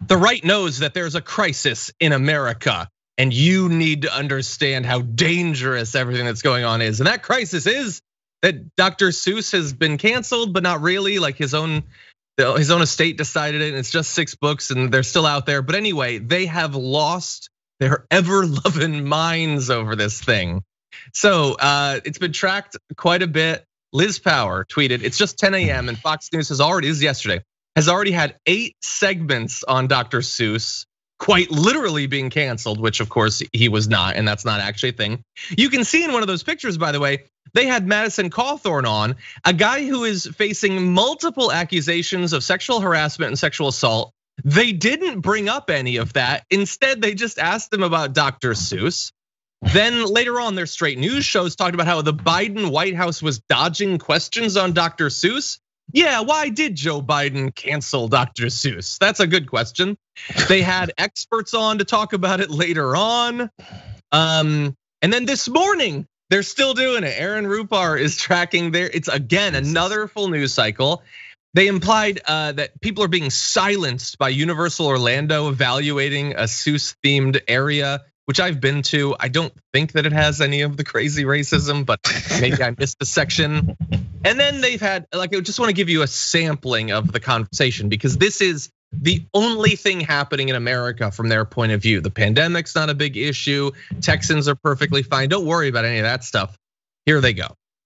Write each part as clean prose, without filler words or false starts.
The right knows that there's a crisis in America, and you need to understand how dangerous everything that's going on is. And that crisis is that Dr. Seuss has been canceled, but not really. Like his own estate decided it, and it's just 6 books, and they're still out there. But anyway, they have lost their ever-loving minds over this thing. So it's been tracked quite a bit. Liz Power tweeted, it's just 10 a.m. and Fox News has already, this is yesterday, has already had 8 segments on Dr. Seuss, quite literally being canceled, which of course he was not, and that's not actually a thing. You can see in one of those pictures, by the way, they had Madison Cawthorn on, a guy who is facing multiple accusations of sexual harassment and sexual assault. They didn't bring up any of that. Instead, they just asked him about Dr. Seuss. Then later on, their straight news shows talked about how the Biden White House was dodging questions on Dr. Seuss. Yeah, why did Joe Biden cancel Dr. Seuss? That's a good question. They had experts on to talk about it later on. And then this morning, they're still doing it. Aaron Rupar is tracking there. It's again, another full news cycle. They implied that people are being silenced by Universal Orlando evaluating a Seuss themed area, which I've been to. I don't think that it has any of the crazy racism, but maybe I missed a section. And then they've had, like, I just want to give you a sampling of the conversation because this is the only thing happening in America from their point of view. The pandemic's not a big issue. Texans are perfectly fine. Don't worry about any of that stuff. Here they go.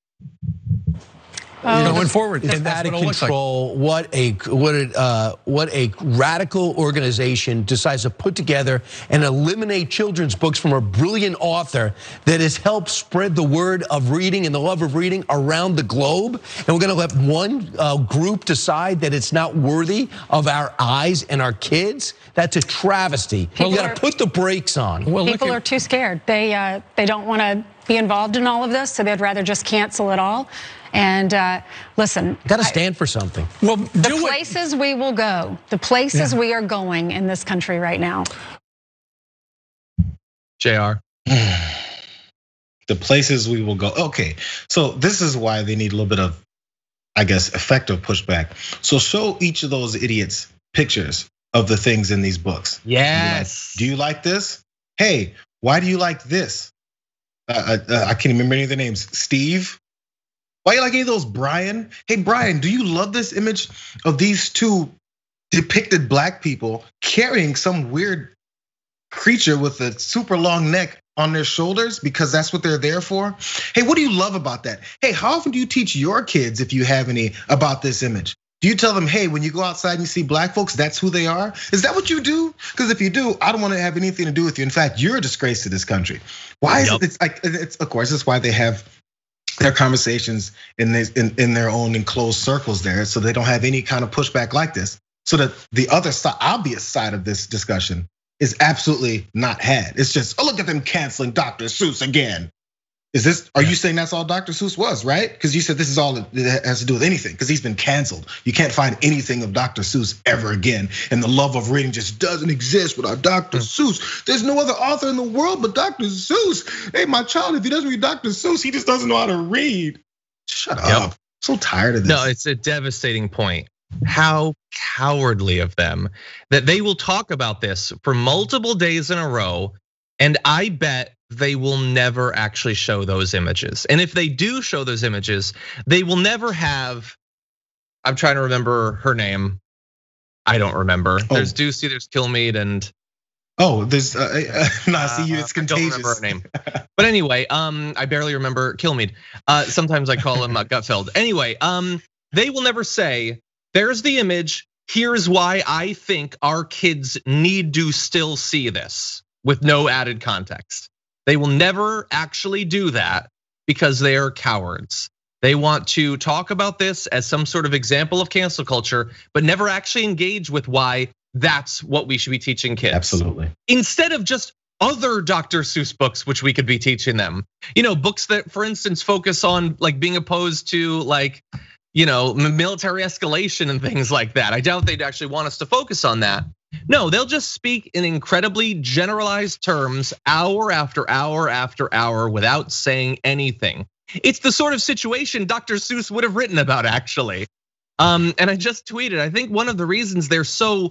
Going forward, it's out of control. What a radical organization decides to put together and eliminate children's books from a brilliant author that has helped spread the word of reading and the love of reading around the globe. And we're going to let one group decide that it's not worthy of our eyes and our kids. That's a travesty. You got to put the brakes on. Well, people are too scared. They don't want to be involved in all of this, so they'd rather just cancel it all. And listen, got to stand for something. Well, the places we will go, the places we are going in this country right now. JR. The places we will go. Okay, so this is why they need a little bit of, I guess, effective pushback. So show each of those idiots pictures of the things in these books. Yes. Do you like this? Hey, why do you like this? I can't remember any of the names. Steve. Why you like any of those, Brian? Hey, Brian, do you love this image of these 2 depicted black people carrying some weird creature with a super long neck on their shoulders because that's what they're there for? Hey, what do you love about that? Hey, how often do you teach your kids, if you have any, about this image? Do you tell them, hey, when you go outside and you see black folks, that's who they are? Is that what you do? Because if you do, I don't want to have anything to do with you. In fact, you're a disgrace to this country. Why is it? It's like, it's of course, that's why they have their conversations in their own enclosed circles there, so they don't have any kind of pushback like this. So that the other side, obvious side of this discussion is absolutely not had. It's just, oh, look at them canceling Dr. Seuss again. Are you saying that's all Dr. Seuss was, right? Because you said this is all it has to do with anything, because he's been canceled. You can't find anything of Dr. Seuss ever again. And the love of reading just doesn't exist without Dr. Seuss. There's no other author in the world but Dr. Seuss. Hey, my child, if he doesn't read Dr. Seuss, he just doesn't know how to read. Shut up. I'm so tired of this. No, it's a devastating point. How cowardly of them that they will talk about this for multiple days in a row. And I bet they will never actually show those images. And if they do show those images, they will never have, I'm trying to remember her name. I don't remember. There's Ducey, there's Kilmeade, and there's no, see you, it's contagious. I don't remember her name. But anyway, I barely remember Kilmeade. Sometimes I call him Gutfeld. Anyway, they will never say, there's the image, here's why I think our kids need to still see this, with no added context. They will never actually do that because they are cowards. They want to talk about this as some sort of example of cancel culture, but never actually engage with why that's what we should be teaching kids. Absolutely. Instead of just other Dr. Seuss books, which we could be teaching them. Books that, for instance, focus on like being opposed to like, military escalation and things like that. I doubt they'd actually want us to focus on that. No, they'll just speak in incredibly generalized terms hour after hour after hour without saying anything. It's the sort of situation Dr. Seuss would have written about, actually. And I just tweeted, I think one of the reasons they're so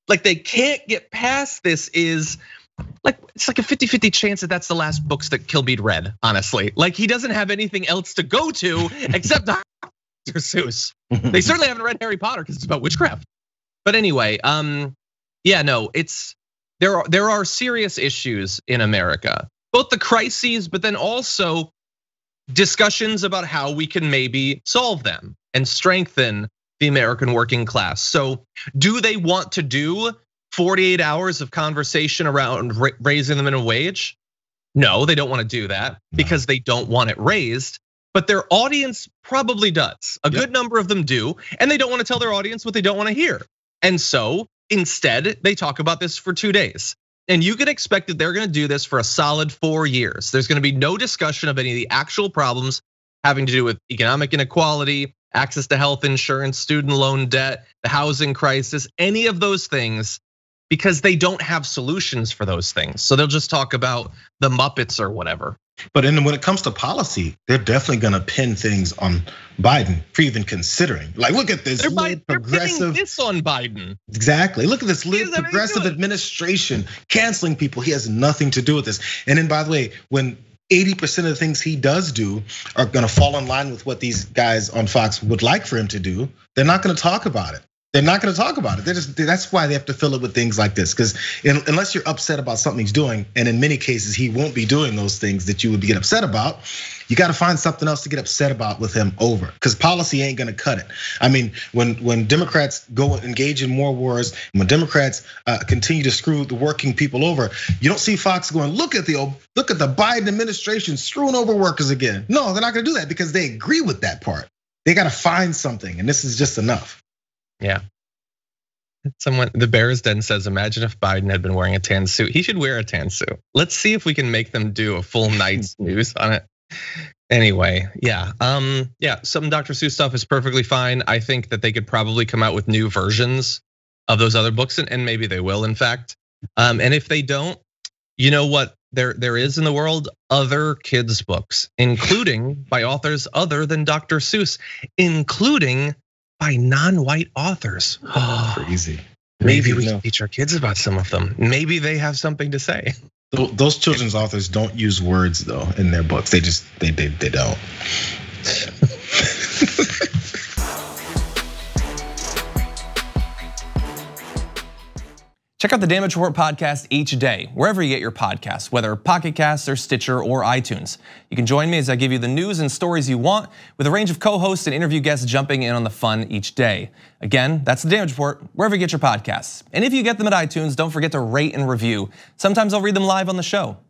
like they can't get past this is like, it's like a 50-50 chance that that's the last books that Kilbead read, honestly. Like he doesn't have anything else to go to except Dr. Seuss. They certainly haven't read Harry Potter because it's about witchcraft. But anyway, yeah, no, there are serious issues in America, both the crises, but then also discussions about how we can maybe solve them and strengthen the American working class. So do they want to do 48 hours of conversation around raising the minimum wage? No, they don't want to do that because they don't want it raised, but their audience probably does. A good number of them do, and they don't want to tell their audience what they don't want to hear. And so instead, they talk about this for 2 days. And you can expect that they're gonna do this for a solid 4 years. There's gonna be no discussion of any of the actual problems having to do with economic inequality, access to health insurance, student loan debt, the housing crisis, any of those things, because they don't have solutions for those things. So they'll just talk about the Muppets or whatever. But then when it comes to policy, they're definitely gonna pin things on Biden for even considering. Like, look at this progressive. Pinning this on Biden. Exactly. Look at this progressive administration canceling people. He has nothing to do with this. And then, by the way, when 80% of the things he does do are gonna fall in line with what these guys on Fox would like for him to do, they're not gonna talk about it. They're not gonna talk about it. That's why they have to fill it with things like this. Because unless you're upset about something he's doing, and in many cases he won't be doing those things that you would get upset about, you gotta find something else to get upset about with him over. Because policy ain't gonna cut it. I mean, when Democrats go engage in more wars, and when Democrats continue to screw the working people over, you don't see Fox going, look at the Biden administration screwing over workers again. No, they're not gonna do that because they agree with that part. They gotta find something, and this is just enough. Yeah. The Bears Den says, imagine if Biden had been wearing a tan suit. He should wear a tan suit. Let's see if we can make them do a full night's news on it. Anyway, yeah, some Dr. Seuss stuff is perfectly fine. I think that they could probably come out with new versions of those other books, and maybe they will, in fact. And if they don't, you know what there is in the world? Other kids' books, including by authors other than Dr. Seuss, including by non-white authors. Crazy. Maybe we can teach our kids about some of them. Maybe they have something to say. Those children's authors don't use words though in their books. They don't. Check out the Damage Report podcast each day, wherever you get your podcasts, whether Pocket Casts or Stitcher or iTunes. You can join me as I give you the news and stories you want, with a range of co-hosts and interview guests jumping in on the fun each day. Again, that's the Damage Report, wherever you get your podcasts. And if you get them at iTunes, don't forget to rate and review. Sometimes I'll read them live on the show.